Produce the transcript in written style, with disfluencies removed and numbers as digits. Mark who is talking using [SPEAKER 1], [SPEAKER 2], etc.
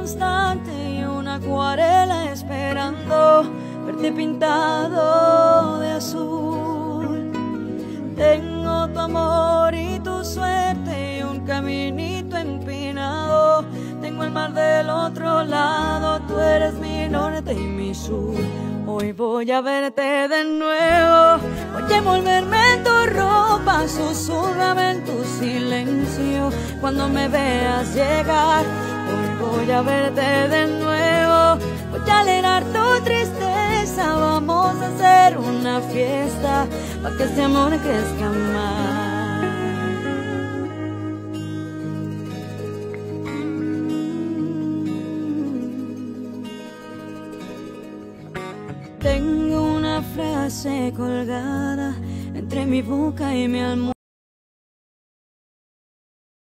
[SPEAKER 1] constante y una acuarela esperando verte pintado de azul. Tengo tu amor y tu suerte y un caminito empinado. Tengo el mar del otro lado, tú eres mi norte y mi sur. Hoy voy a verte de nuevo, voy a envolverme en tu ropa, susúrrame en tu silencio cuando me veas llegar. Hoy voy a verte de nuevo, voy a alegrar tu tristeza, vamos a hacer una fiesta para que este amor crezca más. Tengo una frase colgada entre mi boca y mi almohada.